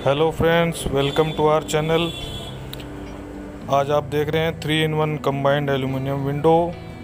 Hello friends, welcome to our channel. आज आप देख रहे हैं 3-in-1 कंबाइंड एल्यूमिनियम विंडो।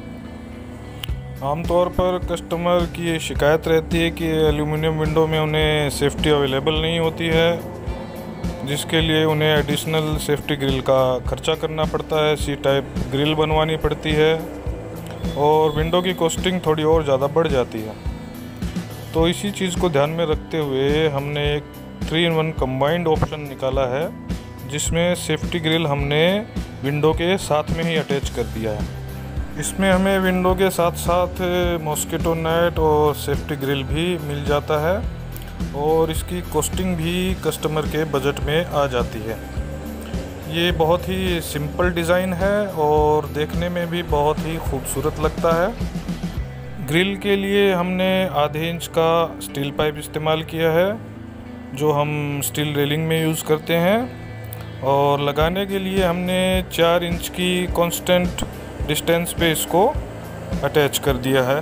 आमतौर पर कस्टमर की ये शिकायत रहती है कि एल्यूमिनियम विंडो में उन्हें सेफ्टी अवेलेबल नहीं होती है, जिसके लिए उन्हें एडिशनल सेफ्टी ग्रिल का खर्चा करना पड़ता है। सी टाइप ग्रिल बनवानी पड़ती है और विंडो की कॉस्टिंग थोड़ी और ज़्यादा बढ़ जाती है। तो इसी चीज़ को ध्यान में रखते हुए हमने एक 3-in-1 कंबाइंड ऑप्शन निकाला है, जिसमें सेफ्टी ग्रिल हमने विंडो के साथ में ही अटैच कर दिया है। इसमें हमें विंडो के साथ साथ मॉस्किटो नेट और सेफ्टी ग्रिल भी मिल जाता है और इसकी कॉस्टिंग भी कस्टमर के बजट में आ जाती है। ये बहुत ही सिंपल डिज़ाइन है और देखने में भी बहुत ही खूबसूरत लगता है। ग्रिल के लिए हमने आधे इंच का स्टील पाइप इस्तेमाल किया है, जो हम स्टील रेलिंग में यूज़ करते हैं, और लगाने के लिए हमने 4 इंच की कांस्टेंट डिस्टेंस पे इसको अटैच कर दिया है।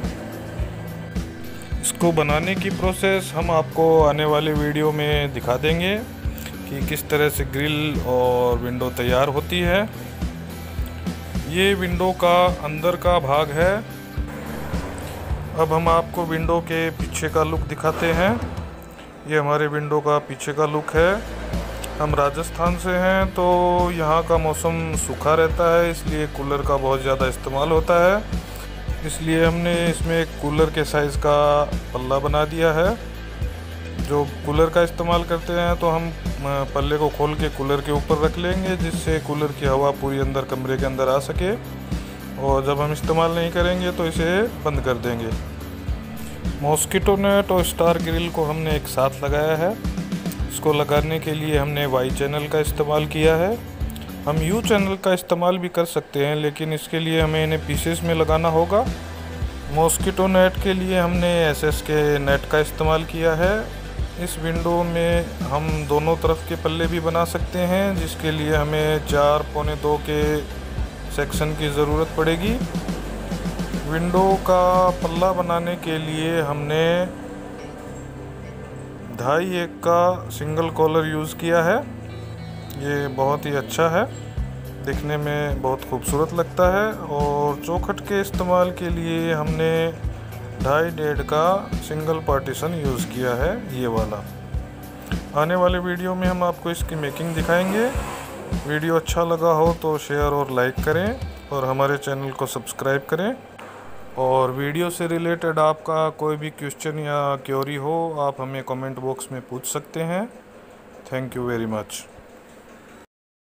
इसको बनाने की प्रोसेस हम आपको आने वाले वीडियो में दिखा देंगे कि किस तरह से ग्रिल और विंडो तैयार होती है। ये विंडो का अंदर का भाग है। अब हम आपको विंडो के पीछे का लुक दिखाते हैं। ये हमारे विंडो का पीछे का लुक है। हम राजस्थान से हैं, तो यहाँ का मौसम सूखा रहता है, इसलिए कूलर का बहुत ज़्यादा इस्तेमाल होता है। इसलिए हमने इसमें एक कूलर के साइज़ का पल्ला बना दिया है। जो कूलर का इस्तेमाल करते हैं तो हम पल्ले को खोल के कूलर के ऊपर रख लेंगे, जिससे कूलर की हवा पूरी अंदर कमरे के अंदर आ सके, और जब हम इस्तेमाल नहीं करेंगे तो इसे बंद कर देंगे। मॉस्किटो नेट और स्टार ग्रिल को हमने एक साथ लगाया है। इसको लगाने के लिए हमने वाई चैनल का इस्तेमाल किया है। हम यू चैनल का इस्तेमाल भी कर सकते हैं, लेकिन इसके लिए हमें इन्हें पीसेस में लगाना होगा। मॉस्किटो नेट के लिए हमने एसएस के नेट का इस्तेमाल किया है। इस विंडो में हम दोनों तरफ के पल्ले भी बना सकते हैं, जिसके लिए हमें 4 पौने 2 के सेक्शन की ज़रूरत पड़ेगी। विंडो का पल्ला बनाने के लिए हमने 2.5-1 का सिंगल कॉलर यूज़ किया है। ये बहुत ही अच्छा है, दिखने में बहुत खूबसूरत लगता है। और चौखट के इस्तेमाल के लिए हमने 2.5-1.5 का सिंगल पार्टीशन यूज़ किया है, ये वाला। आने वाले वीडियो में हम आपको इसकी मेकिंग दिखाएंगे। वीडियो अच्छा लगा हो तो शेयर और लाइक करें और हमारे चैनल को सब्सक्राइब करें। और वीडियो से रिलेटेड आपका कोई भी क्वेश्चन या क्वेरी हो, आप हमें कमेंट बॉक्स में पूछ सकते हैं। Thank you very much.